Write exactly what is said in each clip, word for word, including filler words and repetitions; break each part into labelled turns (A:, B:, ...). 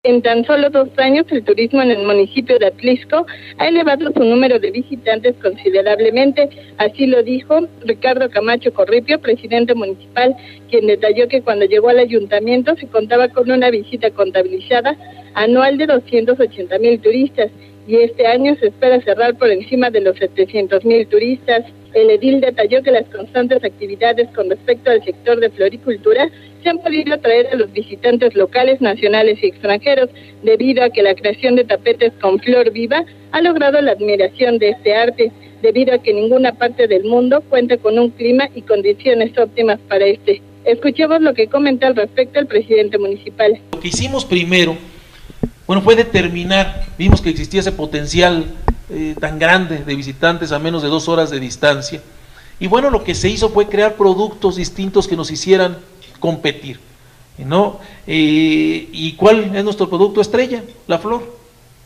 A: En tan solo dos años, el turismo en el municipio de Atlixco ha elevado su número de visitantes considerablemente. Así lo dijo Ricardo Camacho Corripio, presidente municipal, quien detalló que cuando llegó al ayuntamiento se contaba con una visita contabilizada anual de doscientos ochenta mil turistas y este año se espera cerrar por encima de los setecientos mil turistas. El edil detalló que las constantes actividades con respecto al sector de floricultura se han podido atraer a los visitantes locales, nacionales y extranjeros, debido a que la creación de tapetes con flor viva ha logrado la admiración de este arte, debido a que ninguna parte del mundo cuenta con un clima y condiciones óptimas para este. Escuchemos lo que comenta al respecto el presidente municipal.
B: Lo que hicimos primero, bueno, fue determinar, vimos que existía ese potencial eh, tan grande de visitantes a menos de dos horas de distancia, y bueno, lo que se hizo fue crear productos distintos que nos hicieran competir, ¿no? Eh, ¿Y cuál es nuestro producto estrella? La flor.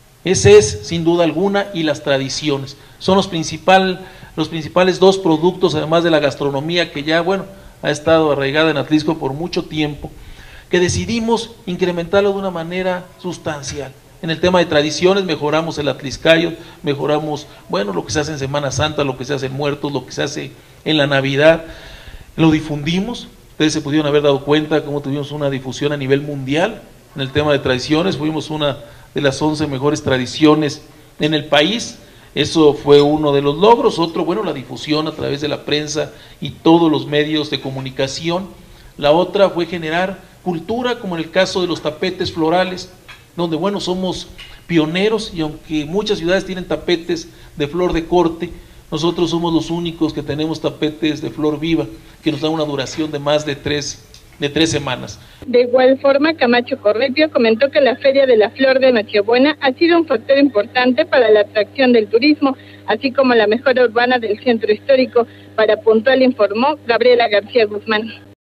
B: Ese es, sin duda alguna, y las tradiciones. Son los, principal, los principales dos productos, además de la gastronomía, que ya, bueno, ha estado arraigada en Atlixco por mucho tiempo, que decidimos incrementarlo de una manera sustancial. En el tema de tradiciones mejoramos el atlixcayo, mejoramos, bueno, lo que se hace en Semana Santa, lo que se hace en Muertos, lo que se hace en la Navidad, lo difundimos. Ustedes se pudieron haber dado cuenta cómo tuvimos una difusión a nivel mundial en el tema de tradiciones, fuimos una de las once mejores tradiciones en el país. Eso fue uno de los logros. Otro, bueno, la difusión a través de la prensa y todos los medios de comunicación. La otra fue generar cultura, como en el caso de los tapetes florales, donde, bueno, somos pioneros, y aunque muchas ciudades tienen tapetes de flor de corte, nosotros somos los únicos que tenemos tapetes de flor viva, que nos dan una duración de más de tres, de tres semanas.
A: De igual forma, Camacho Corripio comentó que la Feria de la Flor de Nochebuena ha sido un factor importante para la atracción del turismo, así como la mejora urbana del centro histórico. Para Puntual informó Gabriela García Guzmán.